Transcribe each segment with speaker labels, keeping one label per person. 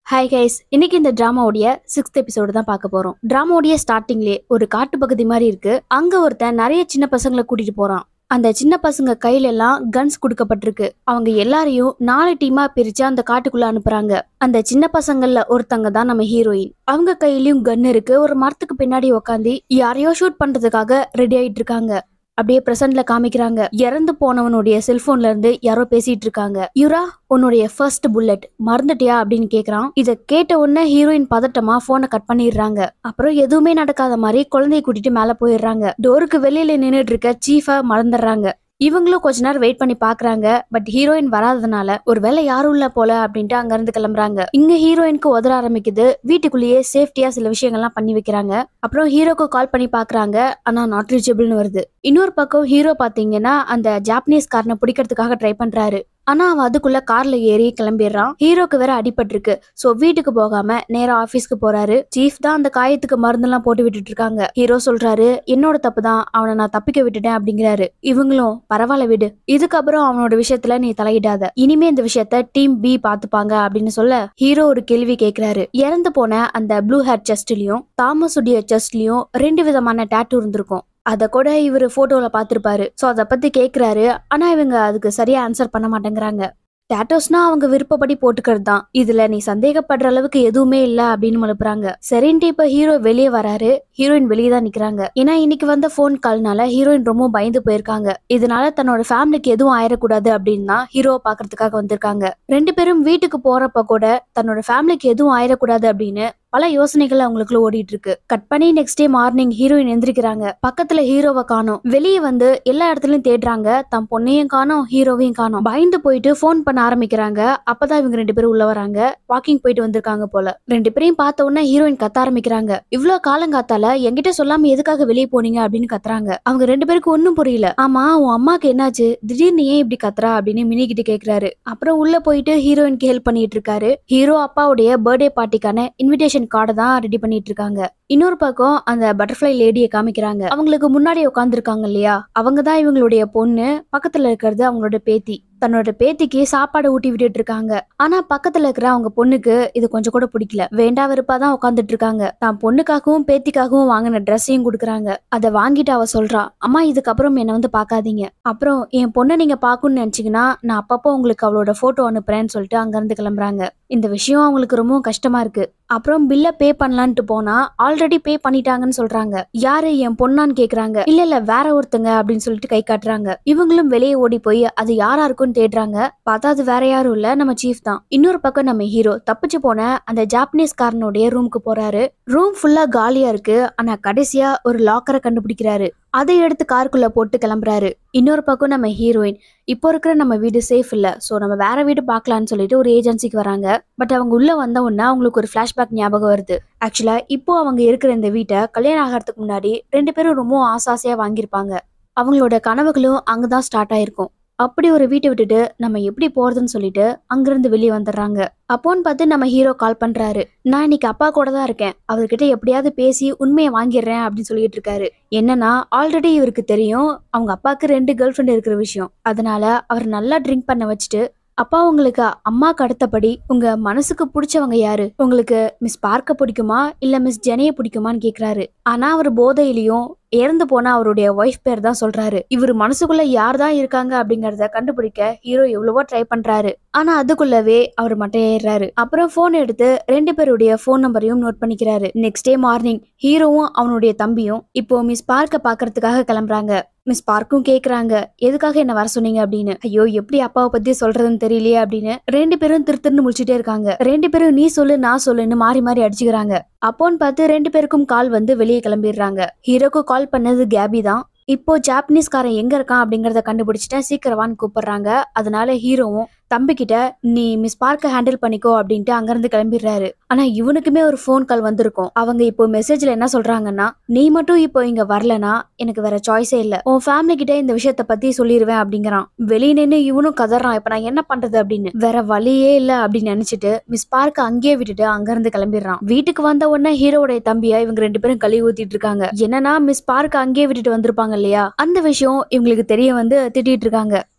Speaker 1: Hi guys, இன்னைக்கு இந்த டிராமாவுடைய 6th episode தான் பார்க்க போறோம். டிராமாவுடைய ஸ்டார்டிங்லேயே ஒரு காட்டு பகுதி மாதிரி இருக்கு. அங்க ஒருத்தன் நிறைய சின்ன பசங்களை கூட்டிட்டு போறான். அந்த சின்ன பசங்க கையில எல்லாம் கன்ஸ் கொடுக்கப்பட்டிருக்கு. அவங்க எல்லாரையும் 4 டீமா பிரிச்சு அந்த காட்டுக்குள்ள அனுப்புறாங்க. அந்த சின்ன பசங்கள்ல ஒருத்தங்க தான் நம்ம ஹீரோயின். அவங்க கையிலயும் கன் இருக்கு. ஒரு மரத்துக்கு பின்னாடி உட்காந்து யாரையோ ஷூட் பண்றதுக்காக ரெடி ஆயிட்டு இருக்காங்க. அப்படியே பிரசன்ட்ல காமிக்கிறாங்க. இறந்து போனவனுடைய செல்போன்ல இருந்து யாரோ பேசிட்டு இருக்காங்க. யுரா, உன்னுடைய ஃபர்ஸ்ட் புல்லட் மறந்துட்டியா அப்படின்னு கேக்குறான். இத கேட்ட உடனே ஹீரோயின் பதட்டமா போனை கட் பண்ணிடுறாங்க. அப்புறம் எதுவுமே நடக்காத மாதிரி குழந்தைய கூட்டிட்டு மேல போயிடுறாங்க. டோருக்கு வெளியில நின்னுட்டு இருக்க சீஃப மறந்துடுறாங்க. இவங்களும் கொஞ்ச நேரம் வெயிட் பண்ணி பாக்குறாங்க. பட் ஹீரோயின் வராததுனால ஒருவேளை யாரும் இல்ல போல அப்படின்ட்டு அங்க இருந்து கிளம்புறாங்க. இங்க ஹீரோயினுக்கு உதற ஆரம்பிக்குது. வீட்டுக்குள்ளேயே சேஃப்டியா சில விஷயங்கள்லாம் பண்ணி வைக்கிறாங்க. அப்புறம் ஹீரோக்கு கால் பண்ணி பாக்குறாங்க. ஆனா நாட் ரீச்சபிள்னு வருது. இன்னொரு பக்கம் ஹீரோ பாத்தீங்கன்னா அந்த ஜாப்பனீஸ் காரனை பிடிக்கிறதுக்காக ட்ரை பண்றாரு. ஆனா அவன் அதுக்குள்ள கார்ல ஏறி கிளம்பிடுறான். ஹீரோக்கு வேற அடிபட்டிருக்கு. சோ வீட்டுக்கு போகாம நேரா ஆபீஸ்க்கு போறாரு. சீஃப் தான் அந்த காயத்துக்கு மருந்தெல்லாம் போட்டு விட்டுட்டு இருக்காங்க. ஹீரோ சொல்றாரு, என்னோட தப்பு தான், அவனை நான் தப்பிக்க விட்டுட்டேன் அப்படிங்கிறாரு. இவங்களும் பரவாயில்ல விடு, இதுக்கப்புறம் அவனோட விஷயத்துல நீ தலையிடாத, இனிமே இந்த விஷயத்த டீம் பி பாத்துப்பாங்க அப்படின்னு சொல்ல ஹீரோ ஒரு கேள்வி கேக்குறாரு. இறந்து போன அந்த ப்ளூ ஹேர் செஸ்ட்லயும் தாமஸ் உடைய செஸ்ட்லயும் 2 விதமான டாட்டூ இருந்திருக்கும். அத கூட இவரு போட்டோல பாத்திருப்பாரு. சோ அத பத்தி கேக்குறாரு. ஆனா இவங்க அதுக்கு சரியா ஆன்சர் பண்ண மாட்டேங்கிறாங்க. டாட்டோஸ்னா அவங்க விருப்பப்படி போட்டுக்கிறது தான், இதுல நீ சந்தேகப்படுற அளவுக்கு எதுவுமே இல்ல அப்படின்னு மழுப்புறாங்க. சரின்ட்டு இப்ப ஹீரோ வெளியே வராரு. ஹீரோயின் வெளியே தான் நிக்கிறாங்க. ஏன்னா இன்னைக்கு வந்த போன் கால்னால ஹீரோயின் ரொம்ப பயந்து போயிருக்காங்க. இதனால தன்னோட ஃபேமிலிக்கு எதுவும் ஆயிடக்கூடாது அப்படின்னு தான் ஹீரோவை பாக்குறதுக்காக வந்திருக்காங்க. 2 பேரும் வீட்டுக்கு போறப்ப கூட தன்னோட ஃபேமிலிக்கு எதுவும் ஆயிடக்கூடாது அப்படின்னு பல யோசனைகள் அவங்களுக்குள்ள ஓடிட்டு இருக்கு. கட் பண்ணி நெக்ஸ்ட் டே மார்னிங் ஹீரோயின் எந்திரிக்கிறாங்க. பக்கத்துல ஹீரோவை காணோம். வெளியே வந்து எல்லா இடத்துலயும் தேடுறாங்க. தம் பொண்ணையும் காணோம், ஹீரோவையும் காணோம். பயந்து போயிட்டு போன் பண்ண ஆரம்பிக்கிறாங்க. அப்பதான் இவங்க 2 பேரும் உள்ள வராங்க. வாக்கிங் போயிட்டு வந்திருக்காங்க போல. 2 பேரையும் பார்த்த உடனே ஹீரோயின் கத்த ஆரம்பிக்கிறாங்க. இவ்வளவு காலங்காத்தால என்கிட்ட சொல்லாம எதுக்காக வெளியே போனீங்க அப்படின்னு கத்துறாங்க. அவங்க 2 பேருக்கு ஒன்னும் புரியல. ஆமா, உன் அம்மாக்கு என்னாச்சு, திடீர்னு ஏன் இப்படி கத்துறா அப்படின்னு மினி கிட்ட கேக்குறாரு. அப்புறம் உள்ள போயிட்டு ஹீரோயினுக்கு ஹெல்ப் பண்ணிட்டு இருக்காரு. ஹீரோ அப்பாவுடைய பர்த்டே பார்ட்டிக்கான இன்விடேஷன் கார்டை தான் ரெடி பண்ணிட்டு இருக்காங்க. இன்னொரு பக்கம் அந்த பட்டர்ஃப்ளை லேடியை காமிக்கிறாங்க. அவங்களுக்கு முன்னாடி உட்காந்துருக்காங்க இல்லையா, அவங்க தான் இவங்களுடைய பொண்ணு. பக்கத்துல இருக்கிறது அவங்களோட பேத்தி. தன்னோட பேத்திக்கு சாப்பாடு ஊட்டி விட்டுட்டு இருக்காங்க. ஆனா பக்கத்துல இருக்கிற அவங்க பொண்ணுக்கு இது கொஞ்சம் கூட பிடிக்கல. வேண்டா வெறுப்பாதான் உட்காந்துட்டு இருக்காங்க. தான் பொண்ணுக்காகவும் பேத்திக்காகவும் வாங்கின ட்ரெஸ்ஸையும் கொடுக்குறாங்க. அதை வாங்கிட்டு அவ சொல்றா, அம்மா இதுக்கப்புறம் என்ன வந்து பாக்காதீங்க. அப்புறம் என் பொண்ணை நீங்க பாக்கணும்னு நினைச்சீங்கன்னா நான் அப்பப்போ உங்களுக்கு அவளோட போட்டோ அனுப்புறேன்னு சொல்லிட்டு அங்க இருந்து கிளம்புறாங்க. இந்த விஷயம் அவங்களுக்கு ரொம்ப கஷ்டமா இருக்கு. அப்புறம் பில்ல பே பண்ணலான்ட்டு போனா ஆல்ரெடி பே பண்ணிட்டாங்கன்னு சொல்றாங்க. யாரு, என் பொண்ணான்னு கேக்குறாங்க. இல்ல இல்ல வேற ஒருத்தங்க அப்படின்னு சொல்லிட்டு கை காட்டுறாங்க. இவங்களும் வெளியே ஓடி போய் அது யாரா இருக்கும் தேடுறாங்க. பார்த்தா அது வேற யாரும் இல்ல, நம்ம சீஃப் தான். இன்னொரு பக்கம் நம்ம ஹீரோ தப்பிச்சு போன அந்த ஜாப்பனீஸ் காரனுடைய ரூமுக்கு போறாரு. ரூம் ஃபுல்லா காலியா இருக்கு. ஆனா கடைசியா ஒரு லாக்கரை கண்டுபிடிக்கிறாரு. அதை எடுத்து காருக்குள்ள போட்டு கிளம்புறாரு. இன்னொரு பக்கம் நம்ம ஹீரோயின், இப்போ இருக்கிற நம்ம வீடு சேஃப் இல்ல, சோ நம்ம வேற வீடு பாக்கலாம்னு சொல்லிட்டு ஒரு ஏஜென்சிக்கு வராங்க. பட் அவங்க உள்ள வந்த உடனே அவங்களுக்கு ஒரு பிளாஷ்பேக் ஞாபகம் வருது. ஆக்சுவலா இப்போ அவங்க இருக்கிற இந்த வீட்டை கல்யாணம் ஆகிறதுக்கு முன்னாடி 2 பேரும் ரொம்ப ஆசாசையா வாங்கியிருப்பாங்க. அவங்களோட கனவுகளும் அங்கதான் ஸ்டார்ட் ஆயிருக்கும். அப்படி ஒரு வீட்டை விட்டுட்டு நம்ம எப்படி போறதுன்னு சொல்லிட்டு அங்கிருந்து வெளியே வந்துடுறாங்க. அப்போன்னு பார்த்து நம்ம ஹீரோ கால் பண்றாரு. நான் இன்னைக்கு அப்பா கூட தான் இருக்கேன், அவர்கிட்ட எப்படியாவது பேசி உண்மையை வாங்கிடுறேன் அப்படின்னு சொல்லிட்டு இருக்காரு. என்னன்னா ஆல்ரெடி இவருக்கு தெரியும் அவங்க அப்பாவுக்கு 2 கேர்ள் ஃப்ரெண்ட் இருக்கிற விஷயம். அதனால அவர் நல்லா ட்ரிங்க் பண்ண வச்சுட்டு, அப்பா உங்களுக்கு அம்மாக்கு அடுத்தபடி உங்க மனசுக்கு பிடிச்சவங்க யாரு, உங்களுக்கு மிஸ் பார்க்க பிடிக்குமா இல்ல மிஸ் ஜெனிய பிடிக்குமான்னு கேக்குறாரு. ஆனா அவர் போதையிலையும் இறந்து போன அவருடைய ஒய்ஃப் பேர் தான் சொல்றாரு. இவர் மனசுக்குள்ள யார் தான் இருக்காங்க அப்படிங்கறத கண்டுபிடிக்க ஹீரோ எவ்வளவோ ட்ரை பண்றாரு. ஆனா அதுக்குள்ளவே அவர் மட்டையேறாரு. அப்புறம் போன் எடுத்து 2 பேருடைய போன் நம்பரையும் நோட் பண்ணிக்கிறாரு. நெக்ஸ்ட் டே மார்னிங் ஹீரோவும் அவனுடைய தம்பியும் இப்போ மிஸ் பார்க்க பாக்குறதுக்காக கிளம்புறாங்க. மிஸ் பார்க்கும் கேக்குறாங்க, எதுக்காக என்ன வர சொன்னீங்க அப்படின்னு. ஐயோ எப்படி அப்பாவை பத்தி சொல்றதுன்னு தெரியலையே அப்படின்னு 2 பேரும் திருன்னு முடிச்சுட்டே இருக்காங்க. 2 பேரும் நீ சொல்லு நான் சொல்லுன்னு மாறி மாறி அடிச்சுக்கிறாங்க. அப்போன்னு பார்த்து 2 பேருக்கும் கால் வந்து வெளியே கிளம்பிடுறாங்க. ஹீரோக்கு கால் பண்ணது கேபி தான். இப்போ ஜாப்பனீஸ்காரன் எங்க இருக்கான் அப்படிங்கறத கண்டுபிடிச்சிட்டேன், சீக்கிரவான்னு கூப்பிடுறாங்க. அதனால ஹீரோவும் தம்பிக்கிட்ட நீ மிஸ் பார்க்க ஹேண்டில் பண்ணிக்கோ அப்படின்ட்டு அங்கிருந்து கிளம்பிடுறாரு. ஆனா இவனுக்குமே ஒரு போன் கால் வந்திருக்கும். அவங்க இப்போ மெசேஜ்ல என்ன சொல்றாங்கன்னா, நீ மட்டும் இப்போ இங்க வரலனா எனக்கு வேற சாய்ஸே இல்ல, உன் ஃபேமிலி கிட்ட இந்த விஷயத்த பத்தி சொல்லிடுவேன் அப்படிங்கிறான். வெளியே நின்று இவனும் கதறான், இப்ப நான் என்ன பண்றது அப்படின்னு. வேற வழியே இல்ல அப்படின்னு நினைச்சிட்டு மிஸ் பார்க்க அங்கேயே விட்டுட்டு அங்கிருந்து கிளம்பிடுறான். வீட்டுக்கு வந்த உடனே ஹீரோடைய தம்பியா இவங்க 2 பேரும் கழுவி ஊத்திட்டு இருக்காங்க. என்னன்னா மிஸ் பார்க்க அங்கேயே விட்டுட்டு வந்திருப்பாங்க இல்லையா, அந்த விஷயம் இவங்களுக்கு தெரிய வந்து திட்டிட்டு இருக்காங்க.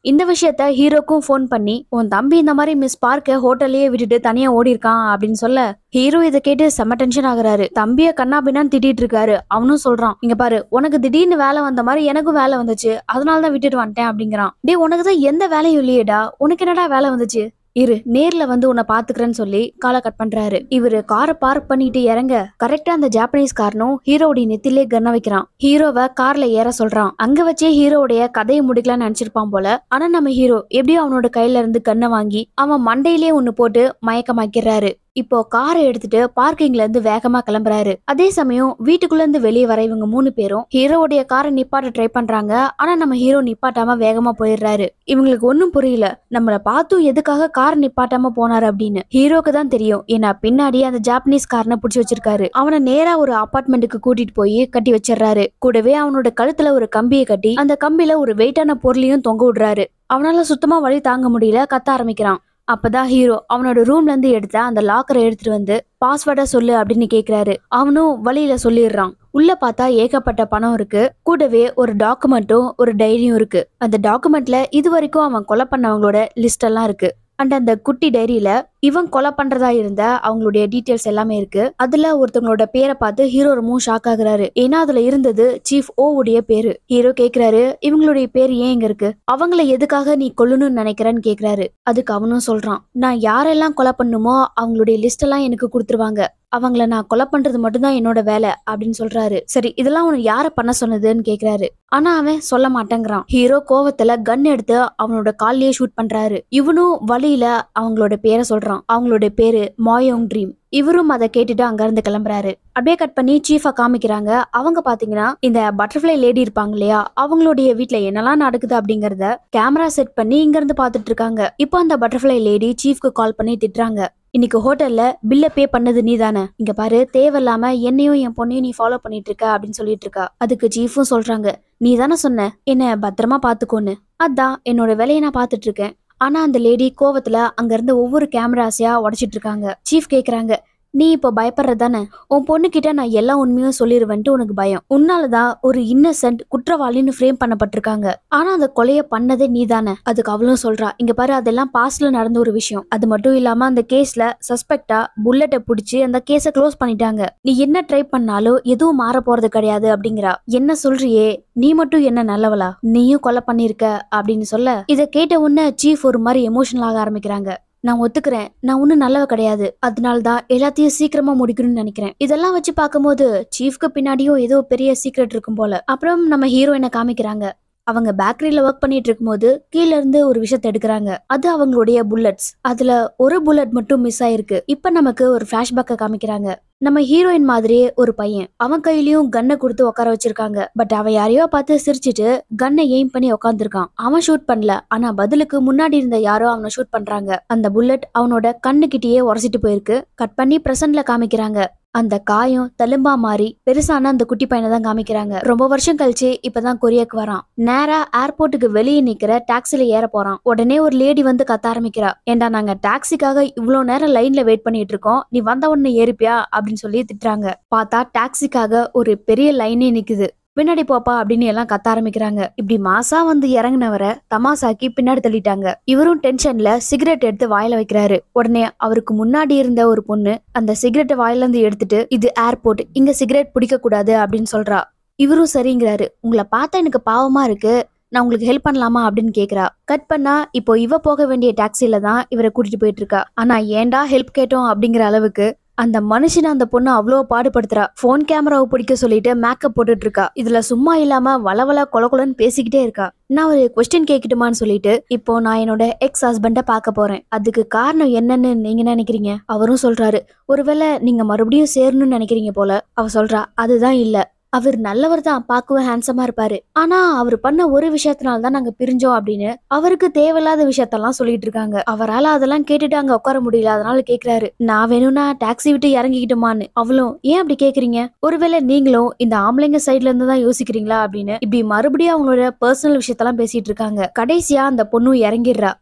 Speaker 1: இந்த விஷயத்த ஹீரோக்கும் போன் பண்ணி உன் தம்பி இந்த மாதிரி மிஸ் பார்க்க ஹோட்டல்லயே விட்டுட்டு தனியா ஓடி இருக்கான் அப்படின்னு சொல்ல ஹீரோ இதை கேட்டு செம்ம டென்ஷன் ஆகுறாரு. தம்பிய கண்ணா பின்னான்னு திட்டிட்டு இருக்காரு. அவனும் சொல்றான், இங்க பாரு, உனக்கு திடீர்னு வேலை வந்த மாதிரி எனக்கும் வேலை வந்துச்சு, அதனாலதான் விட்டுட்டு வந்துட்டேன் அப்படிங்கிறான். டே, உனக்குதான் எந்த வேலையும் இல்லையேடா, உனக்கு என்னடா வேலை வந்துச்சு, இரு நேர்ல வந்து உன்னை பாத்துக்கிறேன்னு சொல்லி காலை கட் பண்றாரு. இவரு காரை பார்க் பண்ணிட்டு இறங்க கரெக்டா அந்த ஜாப்பனீஸ் காரனும் ஹீரோடைய நெத்திலே கன்ன வைக்கிறான். ஹீரோவை கார்ல ஏற சொல்றான். அங்க வச்சே ஹீரோடைய கதையை முடிக்கலாம்னு நினைச்சிருப்பான் போல. ஆனா நம்ம ஹீரோ எப்படியோ அவனோட கையில இருந்து கன்னை வாங்கி அவன் மண்டையிலே ஒண்ணு போட்டு மயக்கமாக்கிறாரு. இப்போ காரை எடுத்துட்டு பார்க்கிங்ல இருந்து வேகமா கிளம்புறாரு. அதே சமயம் வீட்டுக்குள்ள இருந்து வெளியே வர இவங்க 3 பேரும் ஹீரோடைய காரை நிப்பாட்ட ட்ரை பண்றாங்க. ஆனா நம்ம ஹீரோ நிப்பாட்டாம வேகமா போயிடுறாரு. இவங்களுக்கு ஒன்னும் புரியல, நம்மள பார்த்தும் எதுக்காக கார் நிப்பாட்டாம போனாரு அப்படின்னு. ஹீரோக்கு தான் தெரியும், ஏன்னா பின்னாடி அந்த ஜாப்பனீஸ் காரனை புடிச்சு வச்சிருக்காரு. அவனை நேரா ஒரு அபார்ட்மெண்ட்டுக்கு கூட்டிட்டு போய் கட்டி வச்சிடறாரு. கூடவே அவனோட கழுத்துல ஒரு கம்பியை கட்டி அந்த கம்பியில ஒரு வெயிட்டான பொருளையும் தொங்க விடுறாரு. அவனால சுத்தமா வழி தாங்க முடியல, கத்த ஆரம்பிக்கிறான். அப்பதான் ஹீரோ அவனோட ரூம்ல இருந்து எடுத்த அந்த லாக்கரை எடுத்துட்டு வந்து பாஸ்வேர்டை சொல்லு அப்படின்னு கேக்குறாரு. அவனும் வழியில சொல்லிடுறான். உள்ள பார்த்தா ஏகப்பட்ட பணம் இருக்கு. கூடவே ஒரு டாக்குமெண்ட்டும் ஒரு டைரியும் இருக்கு. அந்த டாக்குமெண்ட்ல இது வரைக்கும் அவன் கொலை பண்ணவங்களோட லிஸ்ட் எல்லாம் இருக்கு. அண்ட் அந்த குட்டி டைரியில இவன் கொலை பண்றதா இருந்த அவங்களுடைய டீடைல்ஸ் எல்லாமே இருக்கு. அதுல ஒருத்தவங்களோட பேரை பார்த்து ஹீரோ ரொம்ப ஷாக் ஆகுறாரு. ஏன்னா அதுல இருந்தது சீஃப் ஓ உடைய பேரு. ஹீரோ கேக்குறாரு, இவங்களுடைய பேரு ஏன் இங்க இருக்கு, அவங்கள எதுக்காக நீ கொல்லணும்னு நினைக்கிறன்னு கேக்குறாரு. அதுக்கு அவனும் சொல்றான், நான் யாரெல்லாம் கொலை பண்ணுமோ அவங்களுடைய லிஸ்ட் எல்லாம் எனக்கு கொடுத்துருவாங்க, அவங்கள நான் கொலை பண்றது மட்டும்தான் என்னோட வேலை அப்படின்னு சொல்றாரு. சரி, இதெல்லாம் உனக்கு யார பண்ண சொன்னதுன்னு கேக்குறாரு. ஆனா அவன் சொல்ல மாட்டேங்கிறான். ஹீரோ கோவத்துல கன் எடுத்து அவனோட கால்லயே ஷூட் பண்றாரு. இவனும் வழியில அவங்களோட பேரை சொல்றான். அவங்களோட பேரு மாயோங் ட்ரீம். இவரும் அதை கேட்டுட்டு அங்க இருந்து கிளம்புறாரு. அப்படியே கட் பண்ணி சீஃபா காமிக்கிறாங்க. அவங்க பாத்தீங்கன்னா இந்த பட்டர்ஃபிளை லேடி இருப்பாங்க இல்லையா, அவங்களுடைய வீட்டுல என்னெல்லாம் நடக்குது அப்படிங்கறத கேமரா செட் பண்ணி இங்க இருந்து பாத்துட்டு இருக்காங்க. இப்போ அந்த பட்டர்ஃபிளை லேடி சீஃப்க்கு கால் பண்ணி திட்டுறாங்க. இன்னைக்கு ஹோட்டல்ல பில்ல பே பண்ணது நீ தானே, இங்க பாரு, தேவையில்லாம என்னையும் என் பொண்ணையும் நீ ஃபாலோ பண்ணிட்டு இருக்க அப்படின்னு சொல்லிட்டு இருக்கா. அதுக்கு சீஃபும் சொல்றாங்க, நீ தானே சொன்ன என்ன பத்திரமா பாத்துக்கோன்னு, அதான் என்னோட வேலையை நான் பாத்துட்டு இருக்கேன். ஆனா அந்த லேடி கோவத்துல அங்க இருந்து ஒவ்வொரு கேமராஸையா உடைச்சிட்டு இருக்காங்க. சீஃப் கேக்குறாங்க, நீ இப்போ பயப்படுறதானே, உன் பொண்ணுகிட்ட நான் எல்லா உண்மையும் சொல்லிடுவேன்ட்டு உனக்கு பயம், உன்னாலதான் ஒரு இன்னசென்ட் குற்றவாளின்னு ஃப்ரேம் பண்ணப்பட்டிருக்காங்க, ஆனா அந்த கொலைய பண்ணதே நீ தானே. அதுக்கு அவளும் சொல்றா, இங்க பாரு, அதெல்லாம் பாஸ்ட்ல நடந்த ஒரு விஷயம். அது மட்டும் இல்லாம அந்த கேஸ்ல சஸ்பெக்டா புல்லட்டை புடிச்சு அந்த கேஸ க்ளோஸ் பண்ணிட்டாங்க. நீ என்ன ட்ரை பண்ணாலும் எதுவும் மாற போறது கிடையாது அப்படிங்கிறா. என்ன சொல்றியே, நீ மட்டும் என்ன நல்லவளா, நீயும் கொலை பண்ணிருக்க அப்படின்னு சொல்ல, இதை கேட்ட உடனே சீஃப் ஒரு மாதிரி எமோஷனல் ஆக ஆரம்பிக்கிறாங்க. நான் ஒத்துக்கிறேன், நான் ஒன்னும் நல்லவ கிடையாது, அதனாலதான் எல்லாத்தையும் சீக்கிரமா முடிக்கணும்னு நினைக்கிறேன். இதெல்லாம் வச்சு பார்க்கும்போது சீஃப்க்கு பின்னாடியும் ஏதோ பெரிய சீக்ரெட் இருக்கும் போல. அப்புறம் நம்ம ஹீரோயினை காமிக்கிறாங்க. அவங்க பேக்கரியில ஒர்க் பண்ணிட்டு இருக்கும்போது கீழ இருந்து ஒரு விஷயத்தை எடுக்கிறாங்க. அது அவங்களுடைய புல்லட்ஸ். அதுல ஒரு புல்லட் மட்டும் மிஸ் ஆயிருக்கு. இப்ப நமக்கு ஒரு பிளாஷ்பேக்க காமிக்கிறாங்க. நம்ம ஹீரோயின் மாதிரியே ஒரு பையன், அவன் கையிலயும் கன்னை கொடுத்து உட்கார வச்சிருக்காங்க. பட் அவன் யாரையோ பார்த்து சிரிச்சிட்டு கன்னை எய்ம் பண்ணி உட்காந்துருக்கான். அவன் ஷூட் பண்ணல, ஆனா பதிலுக்கு முன்னாடி இருந்த யாரோ அவனை ஷூட் பண்றாங்க. அந்த புல்லட் அவனோட கண்ணுகிட்டயே உரசிட்டு போயிருக்கு. கட் பண்ணி பிரசன்ட்ல காமிக்கிறாங்க. அந்த காயம் தழும்பா மாறி பெருசான அந்த குட்டி பையனை தான் காமிக்கிறாங்க. ரொம்ப வருஷம் கழிச்சு இப்பதான் கொரியாக்கு வரான். நேரா ஏர்போர்ட்டுக்கு வெளியே நிக்கிற டாக்ஸில ஏற போறான். உடனே ஒரு லேடி வந்து கத்த ஆரம்பிக்கிறா, ஏண்டா நாங்க டாக்ஸிக்காக இவ்வளவு நேரம் லைன்ல வெயிட் பண்ணிட்டு இருக்கோம், நீ வந்த உடனே ஏறிப்பியா அப்படின்னு சொல்லி திட்டுறாங்க. பார்த்தா டாக்ஸிக்காக ஒரு பெரிய லைனே நிக்குது. பின்னாடி போப்பா அப்படின்னு எல்லாம் கத்த ஆரம்பிக்கிறாங்க. இப்படி மாசா வந்து இறங்கினவரை தமாசாக்கி பின்னாடி தள்ளிட்டாங்க. இவரும் டென்ஷன்ல சிகரெட் எடுத்து வாயில வைக்கிறாரு. உடனே அவருக்கு முன்னாடி இருந்த ஒரு பொண்ணு அந்த சிகரெட்டை வாயில இருந்து எடுத்துட்டு, இது ஏர்போர்ட், இங்க சிகரெட் பிடிக்க கூடாது அப்படின்னு சொல்றா. இவரும் சரிங்கிறாரு. உங்களை பார்த்தா எனக்கு பாவமா இருக்கு, நான் உங்களுக்கு ஹெல்ப் பண்ணலாமா அப்படின்னு கேக்குறா. கட் பண்ணா இப்போ இவ போக வேண்டிய டாக்ஸில தான் இவரை கூட்டிட்டு போயிட்டு இருக்கா. ஆனா ஏன்டா ஹெல்ப் கேட்டோம் அப்படிங்கிற அளவுக்கு அந்த மனுஷனை அந்த பொண்ணு அவ்வளோ பாடுபடுத்துறா. போன் கேமராவை பிடிக்க சொல்லிட்டு மேக்கப் போட்டுட்டு இருக்கா. இதுல சும்மா இல்லாம வளவள கொலன்னு பேசிக்கிட்டே இருக்கா. நான் ஒரு கொஸ்டின் கேட்கட்டுமான்னு சொல்லிட்டு, இப்போ நான் என்னோட எக்ஸ் ஹஸ்பண்ட பார்க்க போறேன், அதுக்கு காரணம் என்னன்னு நீங்க நினைக்கிறீங்க? அவரும் சொல்றாரு, ஒருவேளை நீங்க மறுபடியும் சேரணும்னு நினைக்கிறீங்க போல. அவ சொல்றா, அதுதான் இல்ல, அவர் நல்லவர் தான், பார்க்கவே ஹேண்ட்ஸமா இருப்பாரு, ஆனா அவர் பண்ண ஒரு விஷயத்தினால தான் நாங்க பிரிஞ்சோம் அப்படின்னு அவருக்கு தேவையில்லாத விஷயத்தெல்லாம் சொல்லிட்டு இருக்காங்க. அவரால் அதெல்லாம் கேட்டுட்டு அங்க உட்கார முடியல. அதனால கேக்குறாரு, நான் வேணும்னா டாக்ஸி விட்டு இறங்கிக்கிட்டுமான்னு. அவளும், ஏன் அப்படி கேக்குறீங்க, ஒருவேளை நீங்களும் இந்த ஆம்பளைங்க சைட்ல இருந்து தான் யோசிக்கிறீங்களா அப்படின்னு இப்படி மறுபடியும் அவங்களோட பர்சனல் விஷயத்தெல்லாம் பேசிட்டு இருக்காங்க. கடைசியா அந்த பொண்ணும் இறங்கிடுறா.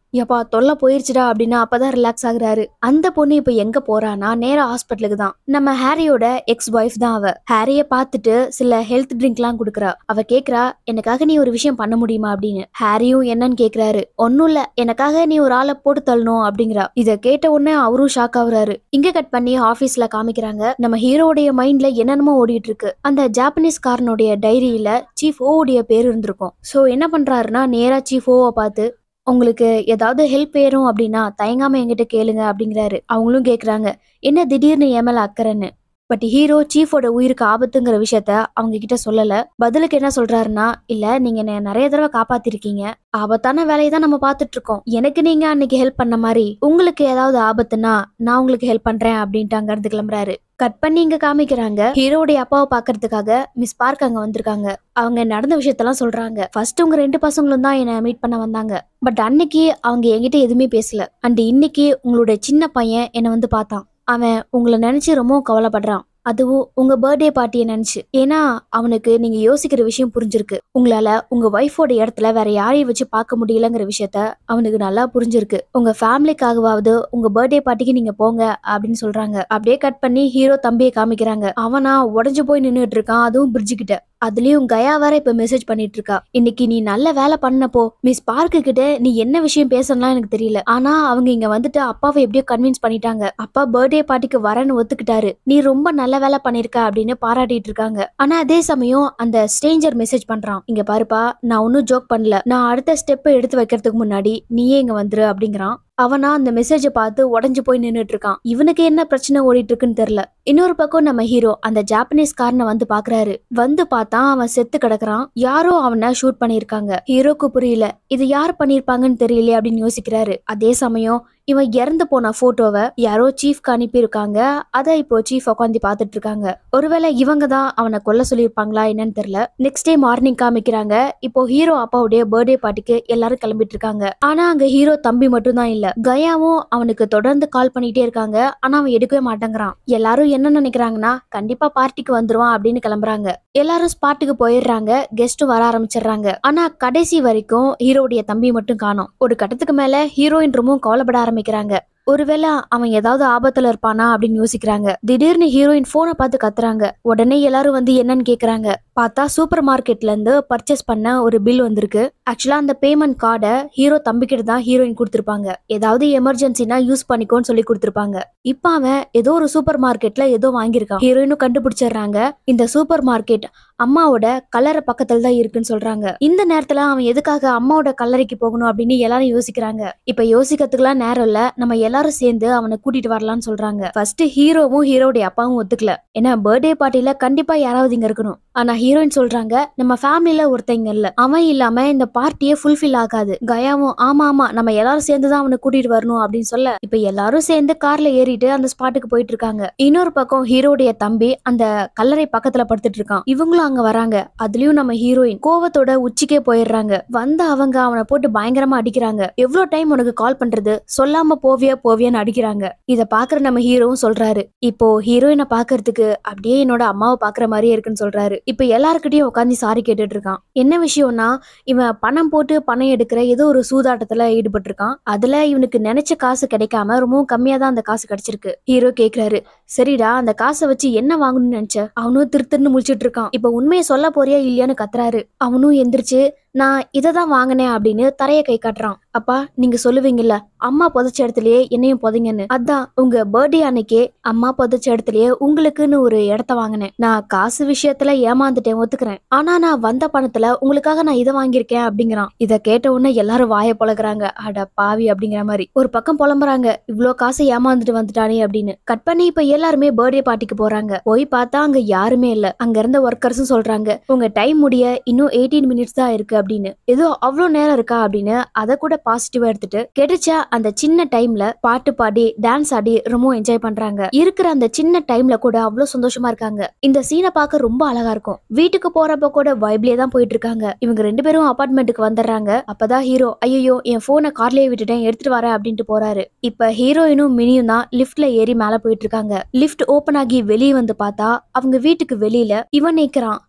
Speaker 1: எப்பா தொல்லை போயிருச்சுடா அப்படின்னு அப்பதான் ரிலாக்ஸ் ஆகுறாரு. அந்த பொண்ணு இப்ப எங்க போறானா நேரா ஹாஸ்பிட்டலுக்கு தான். நம்ம ஹாரியோட எக்ஸ் ஒய்ஃப் தான் அவ. ஹாரிய பார்த்துட்டு சில ஹெல்த் ட்ரிங்க் எல்லாம் குடுக்கறா. அவ கேக்குறா, எனக்காக நீ ஒரு விஷயம் பண்ண முடியுமா அப்படின்னு. ஹாரியும் என்னன்னு கேக்குறாரு. ஒன்னும் இல்ல, எனக்காக நீ ஒரு ஆளை போட்டு தள்ளணும் அப்படிங்கிறா. இத கேட்ட உடனே அவரும் ஷாக் ஆகுறாரு. இங்க கட் பண்ணி ஆபீஸ்ல காமிக்கிறாங்க. நம்ம ஹீரோடைய மைண்ட்ல என்னென்னமோ ஓடிட்டு இருக்கு. அந்த ஜாப்பனீஸ் காரனுடைய டைரியில சீஃப் ஓடைய பேர் இருந்திருக்கும். சோ என்ன பண்றாருன்னா நேரா சீஃப் ஓவை பார்த்து, உங்களுக்கு ஏதாவது ஹெல்ப் வேணும் அப்படின்னா தயங்காம என்கிட்ட கேளுங்க அப்படிங்கிறாரு. அவங்களும் கேக்குறாங்க, என்ன திடீர்னு என் மேல அக்கறைன்னு. பட் ஹீரோ சீஃபோட உயிருக்கு ஆபத்துங்கிற விஷயத்த அவங்க கிட்ட சொல்லல. பதிலுக்கு என்ன சொல்றாருன்னா, இல்ல நீங்க என்ன நிறைய தடவை காப்பாத்திருக்கீங்க, ஆபத்தான வேலையை தான் நம்ம பார்த்துட்டு இருக்கோம். எனக்கு நீங்க அன்னைக்கு ஹெல்ப் பண்ண மாதிரி உங்களுக்கு ஏதாவது ஆபத்துனா நான் உங்களுக்கு ஹெல்ப் பண்றேன் அப்படின்ட்டு அங்க இருந்து கிளம்புறாரு. கட் பண்ணி இங்க காமிக்கிறாங்க, ஹீரோடைய அப்பாவை பாக்குறதுக்காக மிஸ் பார்க் அங்க வந்திருக்காங்க. அவங்க நடந்த விஷயத்தெல்லாம் சொல்றாங்க. ஃபர்ஸ்ட் உங்க 2 பசங்களும் தான் என்ன மீட் பண்ண வந்தாங்க. பட் அன்னைக்கு அவங்க என்கிட்ட எதுவுமே பேசல. அண்ட் இன்னைக்கு உங்களுடைய சின்ன பையன் என்ன வந்து பார்த்தான். அவன் உங்களை நினைச்சு ரொம்ப கவலைப்படுறான். அதுவும் உங்க பர்த்டே பார்ட்டியை நினைச்சு. ஏன்னா அவனுக்கு நீங்க யோசிக்கிற விஷயம் புரிஞ்சிருக்கு. உங்களால உங்க ஒய்ஃபோட இடத்துல வேற யாரையும் வச்சு பார்க்க முடியலங்கிற விஷயத்த அவனுக்கு நல்லா புரிஞ்சிருக்கு. உங்க ஃபேமிலிக்காகவாவது உங்க பர்த்டே பார்ட்டிக்கு நீங்க போங்க அப்படின்னு சொல்றாங்க. அப்படியே கட் பண்ணி ஹீரோ தம்பியை காமிக்கிறாங்க. அவனா உடஞ்சு போய் நின்னுட்டு இருக்கான், அதுவும் பிரிட்ஜு கிட்ட. அதுலயும் கயா வேற இப்ப மெசேஜ் பண்ணிட்டு இருக்கா. இன்னைக்கு நீ நல்ல வேலை பண்ணப்போ மிஸ் பார்க்கு கிட்ட நீ என்ன விஷயம் பேசலாம் எனக்கு தெரியல, ஆனா அவங்க இங்க வந்துட்டு அப்பாவை எப்படியோ கன்வின்ஸ் பண்ணிட்டாங்க. அப்பா பர்த்டே பார்ட்டிக்கு வரேன்னு ஒத்துக்கிட்டாரு. நீ ரொம்ப நல்ல வேலை பண்ணிருக்க அப்படின்னு பாராட்டிட்டு இருக்காங்க. ஆனா அதே சமயம் அந்த ஸ்ட்ரேஞ்சர் மெசேஜ் பண்றான், இங்க பாருப்பா நான் ஒன்னும் ஜோக் பண்ணல, நான் அடுத்த ஸ்டெப் எடுத்து வைக்கிறதுக்கு முன்னாடி நீயே இங்க வந்துரு அப்படிங்கிறான். அவனா அந்த மெசேஜை பார்த்து உடஞ்சு போய் நின்னுட்டு இருக்கான். இவனுக்கு என்ன பிரச்சனை ஓடிட்டு இருக்குன்னு தெரியல. இன்னொரு பக்கம் நம்ம ஹீரோ அந்த ஜாப்பனீஸ் காரனை வந்து பாக்குறாரு. வந்து பார்த்தா அவன் செத்து கிடக்குறான். யாரோ அவனை ஷூட் பண்ணிருக்காங்க. ஹீரோக்கு புரியல, இது யார் பண்ணிருப்பாங்கன்னு தெரியல அப்படின்னு யோசிக்கிறாரு. அதே சமயம் இவன் இறந்து போன போட்டோவை யாரோ சீஃப்க்கு அனுப்பி இருக்காங்க. அதை இப்போ சீஃப் உட்காந்து பாத்துட்டு இருக்காங்க. ஒருவேளை இவங்க தான் அவனை கொல்ல சொல்லியிருப்பாங்களா என்னன்னு தெரியல. நெக்ஸ்ட் டே மார்னிங் காமிக்கிறாங்க. இப்போ ஹீரோ அப்பாவுடைய பர்த்டே பார்ட்டிக்கு எல்லாரும் கிளம்பிட்டு இருக்காங்க. ஆனா அங்க ஹீரோ தம்பி மட்டும் தான் இல்ல. கயாவும் அவனுக்கு தொடர்ந்து கால் பண்ணிட்டே இருக்காங்க. ஆனா அவன் எடுக்கவே மாட்டேங்கிறான். எல்லாரும் என்ன நினைக்கிறாங்கன்னா கண்டிப்பா பார்ட்டிக்கு வந்துருவான் அப்படின்னு கிளம்புறாங்க. எல்லாரும் ஸ்பாட்டுக்கு போயிடுறாங்க. கெஸ்ட் வர ஆரம்பிச்சிடுறாங்க. ஆனா கடைசி வரைக்கும் ஹீரோடைய தம்பி மட்டும் காணோம். ஒரு கட்டத்துக்கு மேல ஹீரோயின் ரொம்ப கவலைப்பட ஆரம்பிக்கிறாங்க. ஒருவேளை அவன் ஏதாவது ஆபத்துல இருப்பானா அப்படின்னு யோசிக்கிறாங்க. திடீர்னு ஹீரோயின் போனை பார்த்து கத்துறாங்க. உடனே எல்லாரும் வந்து என்னன்னு கேக்குறாங்க. பார்த்தா சூப்பர் மார்க்கெட்ல இருந்து பர்ச்சேஸ் பண்ண ஒரு பில் வந்திருக்கு. ஆக்சுவலா அந்த பேமெண்ட் கார்டை ஹீரோ தம்பிக்கிட்ட தான் ஹீரோயின் கொடுத்திருப்பாங்க. ஏதாவது எமர்ஜென்சினா யூஸ் பண்ணிக்கோன்னு சொல்லி கொடுத்திருப்பாங்க. இப்ப அவன் ஏதோ ஒரு சூப்பர் மார்க்கெட்ல ஏதோ வாங்கியிருக்கான். ஹீரோயினும் கண்டுபிடிச்சிடுறாங்க. இந்த சூப்பர் மார்க்கெட் அம்மாவோட கல்லறை பக்கத்துல தான் இருக்குன்னு சொல்றாங்க. இந்த நேரத்துல அவன் எதுக்காக அம்மாவோட கல்லறைக்கு போகணும் அப்படின்னு எல்லாரும் யோசிக்கிறாங்க. இப்ப யோசிக்கிறதுக்குலாம் நேரம் இல்ல, நம்ம எல்லாரும் சேர்ந்து அவனை கூட்டிட்டு வரலாம்னு சொல்றாங்க. ஃபர்ஸ்ட் ஹீரோவும் ஹீரோடைய அப்பாவும் ஒத்துக்கல. ஏன்னா பர்த்டே பார்ட்டில கண்டிப்பா யாராவது இங்க இருக்கணும். ஆனா ஹீரோயின் சொல்றாங்க, நம்ம ஃபேமிலில ஒருத்தங்க இல்ல, அவன் இல்லாம இந்த பார்ட்டியே ஃபுல்ஃபில் ஆகாது. கயாவும் ஆமா ஆமா நம்ம எல்லாரும் சேர்ந்துதான் அவனை கூட்டிட்டு வரணும் அப்படின்னு சொல்ல, இப்ப எல்லாரும் சேர்ந்து கார்ல ஏறிட்டு அந்த ஸ்பாட்டுக்கு போயிட்டு இருக்காங்க. இன்னொரு பக்கம் ஹீரோடைய தம்பி அந்த கல்லறை பக்கத்துல படுத்துட்டு இருக்கான். இவங்களும் அங்க வராங்க. அதுலயும் நம்ம ஹீரோயின் கோவத்தோட உச்சிக்கே போயிடுறாங்க. வந்து அவங்க அவனை போட்டு பயங்கரமா அடிக்கிறாங்க. எவ்வளவு டைம் உனக்கு கால் பண்றது, சொல்லாம போவியான்னு அடிக்கிறாங்க. இத பாக்குற நம்ம ஹீரோவும் சொல்றாரு, இப்போ ஹீரோயினை பாக்குறதுக்கு அப்படியே என்னோட அம்மாவை பாக்குற மாதிரியே இருக்குன்னு சொல்றாரு. இப்ப எல்லாருக்கிட்டையும் உட்காந்து சாரி கேட்டுட்டு இருக்கான். என்ன விஷயம்னா இவன் பணம் போட்டு பணம் எடுக்கிற ஏதோ ஒரு சூதாட்டத்துல ஈடுபட்டு இருக்கான். அதுல இவனுக்கு நினைச்ச காசு கிடைக்காம ரொம்பவும் கம்மியா தான் அந்த காசு கிடைச்சிருக்கு. ஹீரோ கேக்குறாரு, சரிடா அந்த காசை வச்சு என்ன வாங்கணும்னு நினைச்ச? அவனும் திருன்னு முழிச்சிட்டு இருக்கான். இப்ப உண்மையை சொல்ல போறியா இல்லையான்னு கத்துறாரு. அவனும் எந்திரிச்சு நான் இததான் வாங்கினேன் அப்படின்னு தரைய கை காட்டுறான். அப்பா நீங்க சொல்லுவீங்கல்ல அம்மா புதைச்ச இடத்துலயே என்னையும் புதைங்கன்னு, அதான் உங்க பர்த்டே அன்னைக்கே அம்மா புதைச்ச இடத்துலயே உங்களுக்குன்னு ஒரு இடத்த வாங்கினேன். நான் காசு விஷயத்துல ஏமாந்துட்டேன் ஒத்துக்கிறேன், ஆனா நான் வந்த பணத்துல உங்களுக்காக நான் இதை வாங்கியிருக்கேன் அப்படிங்கிறான். இத கேட்ட உடனே எல்லாரும் வாய பொழக்கிறாங்க. அட பாவி அப்படிங்கிற மாதிரி. ஒரு பக்கம் புலம்புறாங்க, இவ்ளோ காசை ஏமாந்துட்டு வந்துட்டானே அப்படின்னு. கட் பண்ணி இப்ப எல்லாருமே பர்த்டே பார்ட்டிக்கு போறாங்க. போய் பார்த்தா அங்க யாருமே இல்ல. அங்க இருந்த ஒர்க்கர்ஸும் சொல்றாங்க, உங்க டைம் முடிய இன்னும் 18 மினிட்ஸ் தான் இருக்கு அப்படின்னு. ஏதோ அவ்வளவு நேரம் இருக்கா அப்படின்னு அதை கூட பாசிட்டிவா எடுத்துட்டு கிடைச்ச அந்த சின்ன டைம்ல பாட்டு பாடி டான்ஸ் ஆடி ரொம்ப என்ஜாய் பண்றாங்க. இருக்கிற அந்த சின்ன டைம்ல கூட அவ்வளவு சந்தோஷமா இருக்காங்க. இந்த சீனை பார்க்க ரொம்ப அழகா இருக்கும். வீட்டுக்கு போறப்ப கூட வைப்லயே தான் போயிட்டு இருக்காங்க. இவங்க 2 பேரும் அபார்ட்மெண்ட்டுக்கு வந்துடுறாங்க. அப்பதான் ஹீரோ ஐயோ என் போனை கார்லயே விட்டுட்டேன் எடுத்துட்டு வரேன் அப்படின்ட்டு போறாரு. இப்ப ஹீரோயினும் மினியும் தான் லிப்ட்ல ஏறி மேல போயிட்டு இருக்காங்க. லிப்ட் ஓபன் ஆகி வெளியே வந்து பார்த்தா அவங்க வீட்டுக்கு வெளியில இவன் நிக்கிறான்.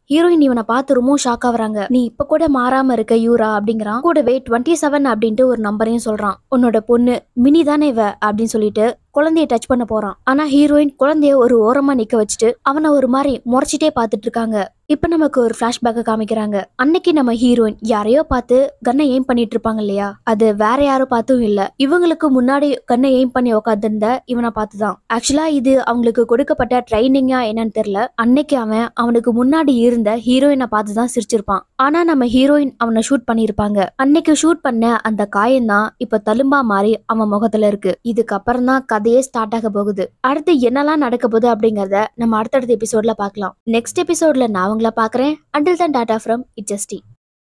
Speaker 1: ஹீரோயின் இவனை பார்த்து ரொம்ப ஷாக் ஆகுறாங்க. நீ இப்ப கூட மாறாம இருக்க யூரா அப்படிங்கிறான். கூடவே 27 அப்படின்ட்டு ஒரு நம்பரையும் சொல்றான். உன்னோட பொண்ணு மினி தானே இவ அப்படின்னு சொல்லிட்டு குழந்தைய டச் பண்ண போறான். ஆனா ஹீரோயின் குழந்தைய ஒரு ஓரமா நிக்க வச்சுட்டு அவனை ஒரு மாதிரி முறைச்சிட்டே பாத்துட்டு இருக்காங்க. இப்ப நமக்கு ஒரு பிளாஷ்பேக்க காமிக்கிறாங்க. அன்னைக்கு நம்ம ஹீரோயின் யாரையோ பார்த்து கன்னை எய்ம் பண்ணிட்டு இருப்பாங்க இல்லையா, அது வேற யாரும் பார்த்தும் இல்ல, இவங்களுக்கு முன்னாடி கன்னை எய்ம் பண்ணி உட்காந்துருந்த இவனை பார்த்துதான். ஆக்சுவலா இது அவங்களுக்கு கொடுக்கப்பட்ட ட்ரைனிங்கா என்னன்னு தெரியல. அன்னைக்கு அவனுக்கு முன்னாடி இருந்த ஹீரோயினை பார்த்துதான் சிரிச்சிருப்பான். ஆனா நம்ம ஹீரோயின் அவனை ஷூட் பண்ணிருப்பாங்க. அன்னைக்கு ஷூட் பண்ண அந்த காயம் தான் இப்ப தழும்பா மாறி அவன் முகத்துல இருக்கு. இதுக்கப்புறம் தான் கதையே ஸ்டார்ட் ஆக போகுது. அடுத்து என்னெல்லாம் நடக்க போகுது அப்படிங்கறத நம்ம அடுத்தடுத்த எபிசோட்ல பார்க்கலாம். நெக்ஸ்ட் எபிசோட்ல நான் உங்களை பாக்குறேன். Until then, Tata from It Just Tea.